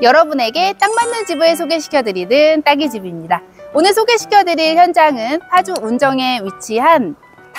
여러분에게 딱 맞는 집을 소개시켜드리는 딱이집입니다. 오늘 소개시켜드릴 현장은 파주 운정에 위치한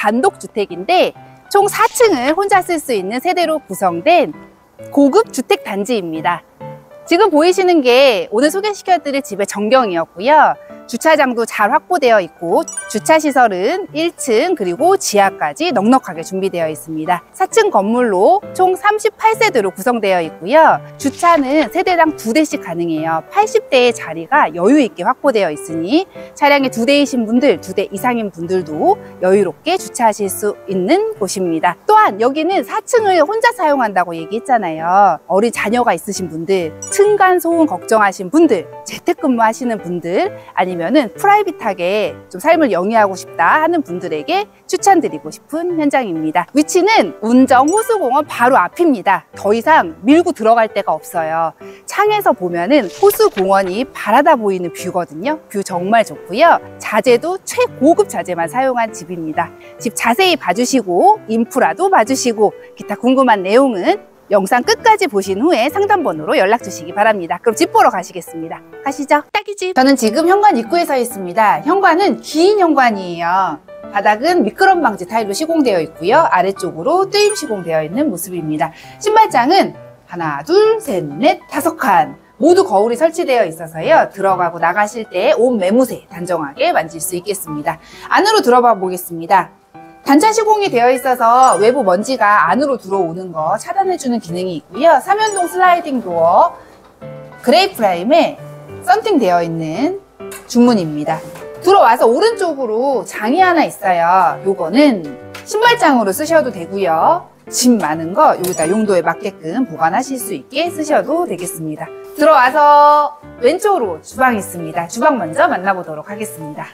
단독주택인데 총 4층을 혼자 쓸 수 있는 세대로 구성된 고급 주택 단지입니다. 지금 보이시는 게 오늘 소개시켜드릴 집의 전경이었고요. 주차장도 잘 확보되어 있고 주차시설은 1층 그리고 지하까지 넉넉하게 준비되어 있습니다. 4층 건물로 총 38세대로 구성되어 있고요. 주차는 세대당 2대씩 가능해요. 80대의 자리가 여유 있게 확보되어 있으니 차량이 2대이신 분들, 2대 이상인 분들도 여유롭게 주차하실 수 있는 곳입니다. 또한 여기는 4층을 혼자 사용한다고 얘기했잖아요. 어린 자녀가 있으신 분들, 층간 소음 걱정하신 분들, 재택근무 하시는 분들, 아니면은 프라이빗하게 좀 삶을 영위하고 싶다 하는 분들에게 추천드리고 싶은 현장입니다. 위치는 운정 호수공원 바로 앞입니다. 더 이상 밀고 들어갈 데가 없어요. 창에서 보면은 호수공원이 바라다 보이는 뷰거든요. 뷰 정말 좋고요. 자재도 최고급 자재만 사용한 집입니다. 집 자세히 봐주시고 인프라도 봐주시고 기타 궁금한 내용은 영상 끝까지 보신 후에 상담번호로 연락 주시기 바랍니다. 그럼 집 보러 가시겠습니다. 가시죠. 딱이집. 저는 지금 현관 입구에 서 있습니다. 현관은 긴 현관이에요. 바닥은 미끄럼 방지 타일로 시공되어 있고요. 아래쪽으로 뜨임 시공되어 있는 모습입니다. 신발장은 하나, 둘, 셋, 넷, 5칸. 모두 거울이 설치되어 있어서요. 들어가고 나가실 때 옷 매무새 단정하게 만질 수 있겠습니다. 안으로 들어가 보겠습니다. 단차 시공이 되어 있어서 외부 먼지가 안으로 들어오는 거 차단해주는 기능이 있고요. 3연동 슬라이딩 도어, 그레이 프라임에 썬팅되어 있는 중문입니다. 들어와서 오른쪽으로 장이 하나 있어요. 요거는 신발장으로 쓰셔도 되고요. 짐 많은 거 여기다 용도에 맞게끔 보관하실 수 있게 쓰셔도 되겠습니다. 들어와서 왼쪽으로 주방이 있습니다. 주방 먼저 만나보도록 하겠습니다.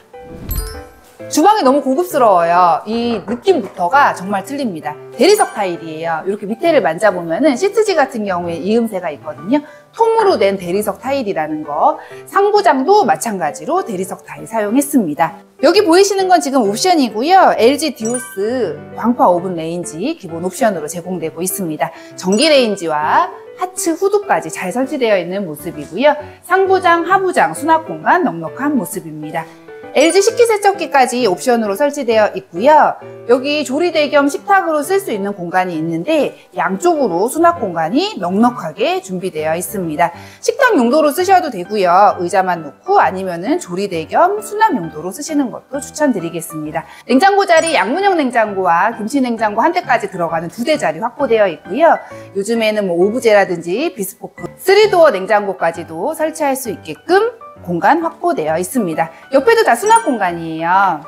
주방이 너무 고급스러워요. 이 느낌부터가 정말 틀립니다. 대리석 타일이에요. 이렇게 밑에를 만져보면은 시트지 같은 경우에 이음새가 있거든요. 통으로 된 대리석 타일이라는 거. 상부장도 마찬가지로 대리석 타일 사용했습니다. 여기 보이시는 건 지금 옵션이고요. LG 디오스 광파 오븐 레인지 기본 옵션으로 제공되고 있습니다. 전기 레인지와 하츠 후드까지 잘 설치되어 있는 모습이고요. 상부장, 하부장 수납 공간 넉넉한 모습입니다. LG 식기세척기까지 옵션으로 설치되어 있고요. 여기 조리대 겸 식탁으로 쓸 수 있는 공간이 있는데 양쪽으로 수납 공간이 넉넉하게 준비되어 있습니다. 식탁 용도로 쓰셔도 되고요. 의자만 놓고 아니면은 조리대 겸 수납 용도로 쓰시는 것도 추천드리겠습니다. 냉장고 자리 양문형 냉장고와 김치 냉장고 한 대까지 들어가는 2대 자리 확보되어 있고요. 요즘에는 뭐 오브제라든지 비스포크 3도어 냉장고까지도 설치할 수 있게끔 공간 확보되어 있습니다. 옆에도 다 수납 공간이에요.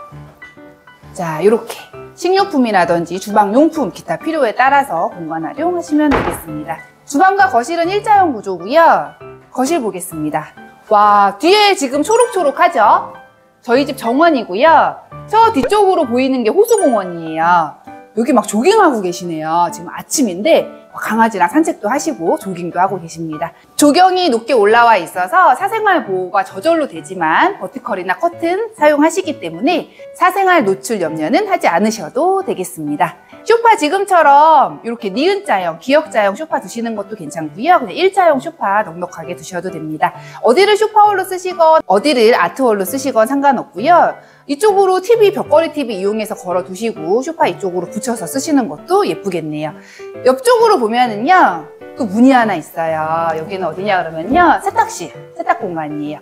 자, 이렇게 식료품이라든지 주방용품 기타 필요에 따라서 공간 활용하시면 되겠습니다. 주방과 거실은 일자형 구조고요. 거실 보겠습니다. 와, 뒤에 지금 초록초록하죠? 저희 집 정원이고요. 저 뒤쪽으로 보이는 게 호수공원이에요. 여기 막 조깅하고 계시네요. 지금 아침인데 강아지랑 산책도 하시고 조깅도 하고 계십니다. 조경이 높게 올라와 있어서 사생활 보호가 저절로 되지만 버티컬이나 커튼 사용하시기 때문에 사생활 노출 염려는 하지 않으셔도 되겠습니다. 소파 지금처럼 이렇게 니은자형, 기역자형 소파 두시는 것도 괜찮고요. 그냥 일자형 소파 넉넉하게 두셔도 됩니다. 어디를 소파홀로 쓰시건 어디를 아트홀로 쓰시건 상관없고요. 이쪽으로 TV, 벽걸이 TV 이용해서 걸어 두시고 소파 이쪽으로 붙여서 쓰시는 것도 예쁘겠네요. 옆쪽으로 보면은요, 또 문이 하나 있어요. 여기는 어디냐 그러면요, 세탁실, 세탁 공간이에요.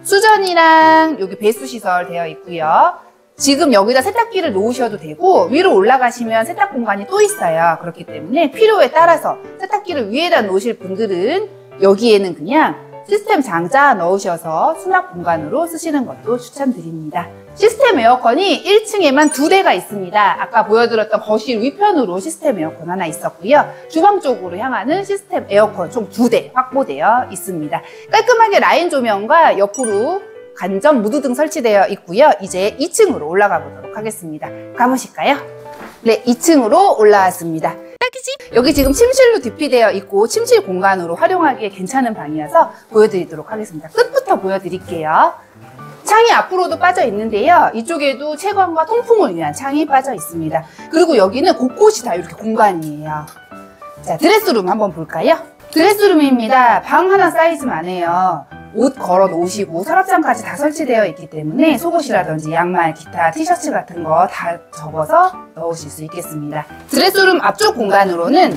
수전이랑 여기 배수 시설 되어 있고요. 지금 여기다 세탁기를 놓으셔도 되고 위로 올라가시면 세탁 공간이 또 있어요. 그렇기 때문에 필요에 따라서 세탁기를 위에다 놓으실 분들은 여기에는 그냥 시스템 장자 넣으셔서 수납 공간으로 쓰시는 것도 추천드립니다. 시스템 에어컨이 1층에만 2대가 있습니다. 아까 보여드렸던 거실 위편으로 시스템 에어컨 하나 있었고요. 주방 쪽으로 향하는 시스템 에어컨 총 2대 확보되어 있습니다. 깔끔하게 라인 조명과 옆으로 간접 무드등 설치되어 있고요. 이제 2층으로 올라가 보도록 하겠습니다. 가보실까요? 네, 2층으로 올라왔습니다. 딱이집! 여기 지금 침실로 디피되어 있고 침실 공간으로 활용하기에 괜찮은 방이어서 보여드리도록 하겠습니다. 끝부터 보여드릴게요. 창이 앞으로도 빠져 있는데요. 이쪽에도 채광과 통풍을 위한 창이 빠져 있습니다. 그리고 여기는 곳곳이 다 이렇게 공간이에요. 자, 드레스룸 한번 볼까요? 드레스룸입니다. 방 하나 사이즈만 해요. 옷 걸어 놓으시고 서랍장까지 다 설치되어 있기 때문에 속옷이라든지 양말, 기타, 티셔츠 같은 거 다 접어서 넣으실 수 있겠습니다. 드레스룸 앞쪽 공간으로는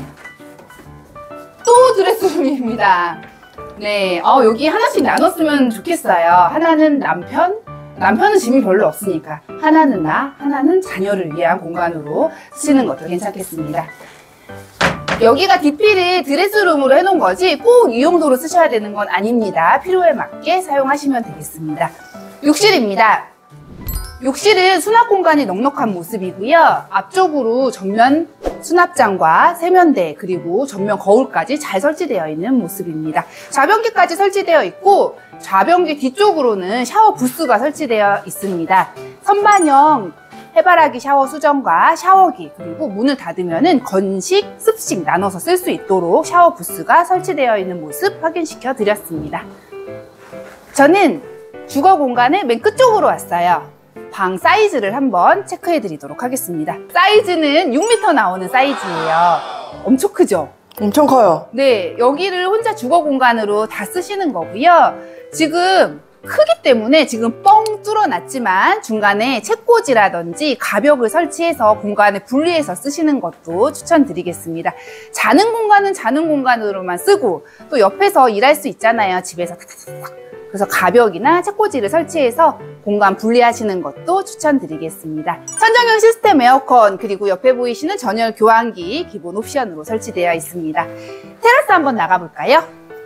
또 드레스룸입니다. 네, 여기 하나씩 나눴으면 좋겠어요. 하나는 남편은 짐이 별로 없으니까 하나는 나, 하나는 자녀를 위한 공간으로 쓰시는 것도 괜찮겠습니다. 여기가 DP를 드레스룸으로 해놓은 거지 꼭 이 용도로 쓰셔야 되는 건 아닙니다. 필요에 맞게 사용하시면 되겠습니다. 욕실입니다. 욕실은 수납 공간이 넉넉한 모습이고요. 앞쪽으로 전면 수납장과 세면대 그리고 전면 거울까지 잘 설치되어 있는 모습입니다. 좌변기까지 설치되어 있고 좌변기 뒤쪽으로는 샤워 부스가 설치되어 있습니다. 선반형 해바라기 샤워 수전과 샤워기 그리고 문을 닫으면 건식, 습식 나눠서 쓸 수 있도록 샤워 부스가 설치되어 있는 모습 확인시켜 드렸습니다. 저는 주거 공간의 맨 끝쪽으로 왔어요. 방 사이즈를 한번 체크해 드리도록 하겠습니다. 사이즈는 6m 나오는 사이즈예요. 엄청 크죠? 엄청 커요. 네, 여기를 혼자 주거 공간으로 다 쓰시는 거고요. 지금 크기 때문에 지금 뻥 뚫어놨지만 중간에 책꽂이라든지 가벽을 설치해서 공간을 분리해서 쓰시는 것도 추천드리겠습니다. 자는 공간은 자는 공간으로만 쓰고 또 옆에서 일할 수 있잖아요. 집에서 탁탁탁. 그래서 가벽이나 책꽂이를 설치해서 공간 분리하시는 것도 추천드리겠습니다. 천정형 시스템 에어컨 그리고 옆에 보이시는 전열 교환기 기본 옵션으로 설치되어 있습니다. 테라스 한번 나가볼까요?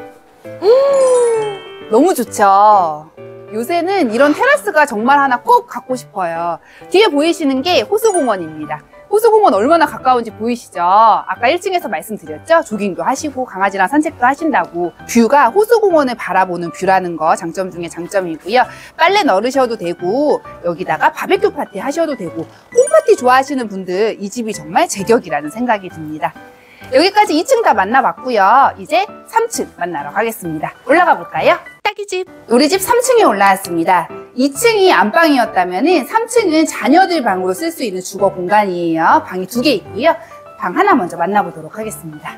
너무 좋죠? 요새는 이런 테라스가 정말 하나 꼭 갖고 싶어요. 뒤에 보이시는 게 호수공원입니다. 호수공원 얼마나 가까운지 보이시죠? 아까 1층에서 말씀드렸죠? 조깅도 하시고 강아지랑 산책도 하신다고. 뷰가 호수공원을 바라보는 뷰라는 거 장점 중에 장점이고요. 빨래 널으셔도 되고 여기다가 바베큐 파티 하셔도 되고 홈파티 좋아하시는 분들 이 집이 정말 제격이라는 생각이 듭니다. 여기까지 2층 다 만나봤고요. 이제 3층 만나러 가겠습니다. 올라가 볼까요? 딸기집. 우리 집 3층에 올라왔습니다. 2층이 안방이었다면 3층은 자녀들 방으로 쓸 수 있는 주거 공간이에요. 방이 2개 있고요. 방 하나 먼저 만나보도록 하겠습니다.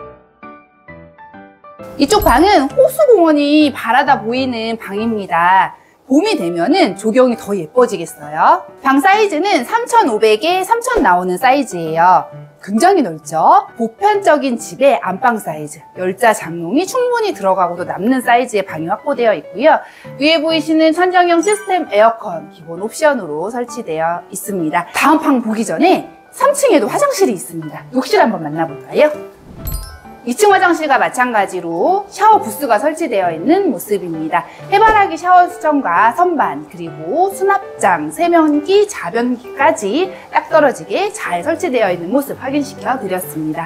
이쪽 방은 호수공원이 바라다 보이는 방입니다. 봄이 되면은 조경이 더 예뻐지겠어요. 방 사이즈는 3,500에 3,000 나오는 사이즈예요. 굉장히 넓죠? 보편적인 집의 안방 사이즈, 열자 장롱이 충분히 들어가고도 남는 사이즈의 방이 확보되어 있고요. 위에 보이시는 천정형 시스템 에어컨 기본 옵션으로 설치되어 있습니다. 다음 방 보기 전에 3층에도 화장실이 있습니다. 욕실 한번 만나볼까요? 2층 화장실과 마찬가지로 샤워 부스가 설치되어 있는 모습입니다. 해바라기 샤워 수전과 선반, 그리고 수납장, 세면기, 자변기까지 딱 떨어지게 잘 설치되어 있는 모습 확인시켜 드렸습니다.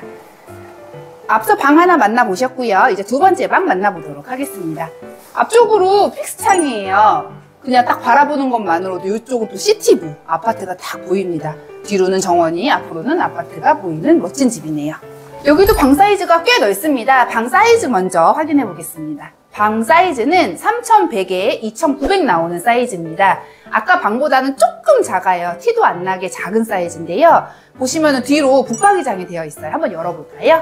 앞서 방 하나 만나보셨고요. 이제 두 번째 방 만나보도록 하겠습니다. 앞쪽으로 픽스창이에요. 그냥 딱 바라보는 것만으로도 이쪽은 또 시티뷰, 아파트가 딱 보입니다. 뒤로는 정원이, 앞으로는 아파트가 보이는 멋진 집이네요. 여기도 방 사이즈가 꽤 넓습니다. 방 사이즈 먼저 확인해 보겠습니다. 방 사이즈는 3,100에 2,900 나오는 사이즈입니다. 아까 방보다는 조금 작아요. 티도 안 나게 작은 사이즈인데요. 보시면 뒤로 붙박이장이 되어 있어요. 한번 열어볼까요?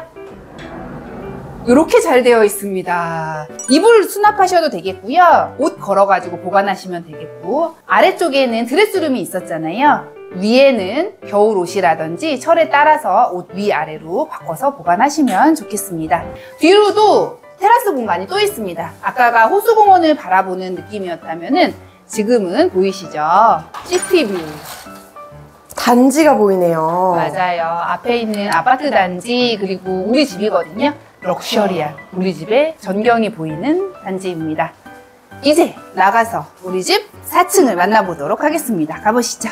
이렇게 잘 되어 있습니다. 이불 수납하셔도 되겠고요. 옷 걸어가지고 보관하시면 되겠고, 아래쪽에는 드레스룸이 있었잖아요. 위에는 겨울 옷이라든지 철에 따라서 옷 위아래로 바꿔서 보관하시면 좋겠습니다. 뒤로도 테라스 공간이 또 있습니다. 아까가 호수공원을 바라보는 느낌이었다면 지금은 보이시죠? 시티뷰. 단지가 보이네요. 맞아요. 앞에 있는 아파트 단지 그리고 우리 집이거든요. 럭셔리한 우리 집의 전경이 보이는 단지입니다. 이제 나가서 우리 집 4층을 만나보도록 하겠습니다. 가보시죠.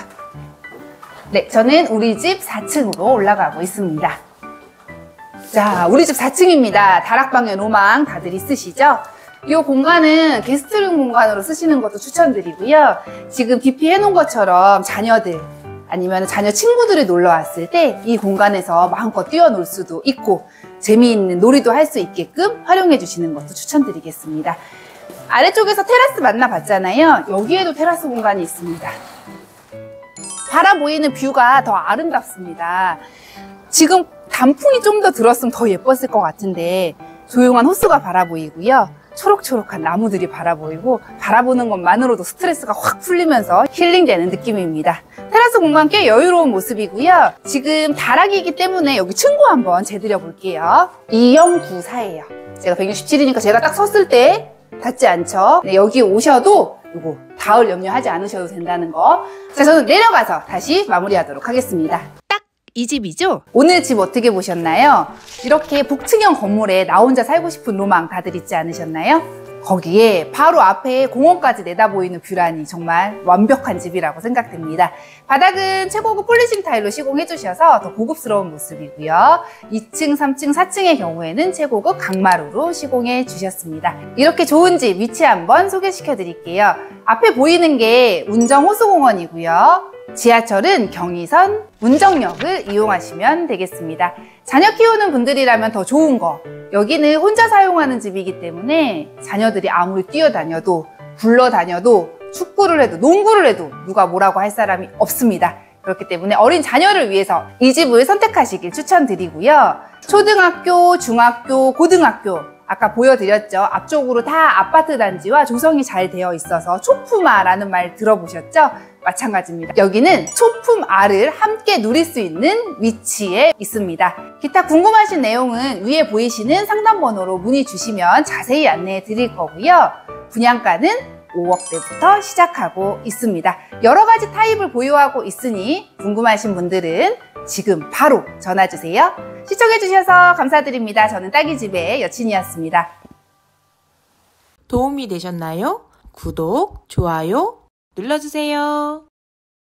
네, 저는 우리 집 4층으로 올라가고 있습니다. 자, 우리 집 4층입니다. 다락방의 로망 다들 있으시죠? 이 공간은 게스트룸 공간으로 쓰시는 것도 추천드리고요. 지금 DP 해놓은 것처럼 자녀들 아니면 자녀 친구들이 놀러 왔을 때 이 공간에서 마음껏 뛰어놀 수도 있고 재미있는 놀이도 할 수 있게끔 활용해 주시는 것도 추천드리겠습니다. 아래쪽에서 테라스 만나봤잖아요. 여기에도 테라스 공간이 있습니다. 바라 보이는 뷰가 더 아름답습니다. 지금 단풍이 좀 더 들었으면 더 예뻤을 것 같은데 조용한 호수가 바라보이고요. 초록초록한 나무들이 바라보이고 바라보는 것만으로도 스트레스가 확 풀리면서 힐링되는 느낌입니다. 테라스 공간 꽤 여유로운 모습이고요. 지금 다락이기 때문에 여기 층고 한번 재드려 볼게요. 2094예요. 제가 167이니까 제가 딱 섰을 때 닿지 않죠? 네, 여기 오셔도 이거 닿을 염려하지 않으셔도 된다는 거. 자, 저는 내려가서 다시 마무리하도록 하겠습니다. 딱 이 집이죠? 오늘 집 어떻게 보셨나요? 이렇게 복층형 건물에 나 혼자 살고 싶은 로망 다들 있지 않으셨나요? 거기에 바로 앞에 공원까지 내다보이는 뷰라니 정말 완벽한 집이라고 생각됩니다. 바닥은 최고급 폴리싱 타일로 시공해 주셔서 더 고급스러운 모습이고요. 2층, 3층, 4층의 경우에는 최고급 강마루로 시공해 주셨습니다. 이렇게 좋은 집 위치 한번 소개시켜 드릴게요. 앞에 보이는 게 운정호수공원이고요. 지하철은 경의선 운정역을 이용하시면 되겠습니다. 자녀 키우는 분들이라면 더 좋은 거, 여기는 혼자 사용하는 집이기 때문에 자녀들이 아무리 뛰어다녀도 굴러다녀도 축구를 해도 농구를 해도 누가 뭐라고 할 사람이 없습니다. 그렇기 때문에 어린 자녀를 위해서 이 집을 선택하시길 추천드리고요. 초등학교, 중학교, 고등학교 아까 보여드렸죠. 앞쪽으로 다 아파트 단지와 조성이 잘 되어 있어서 초품화라는 말 들어보셨죠? 마찬가지입니다. 여기는 초품화를 함께 누릴 수 있는 위치에 있습니다. 기타 궁금하신 내용은 위에 보이시는 상담번호로 문의 주시면 자세히 안내해 드릴 거고요. 분양가는 5억대부터 시작하고 있습니다. 여러 가지 타입을 보유하고 있으니 궁금하신 분들은 지금 바로 전화 주세요. 시청해주셔서 감사드립니다. 저는 딸기집의 여친이었습니다. 도움이 되셨나요? 구독, 좋아요 눌러주세요.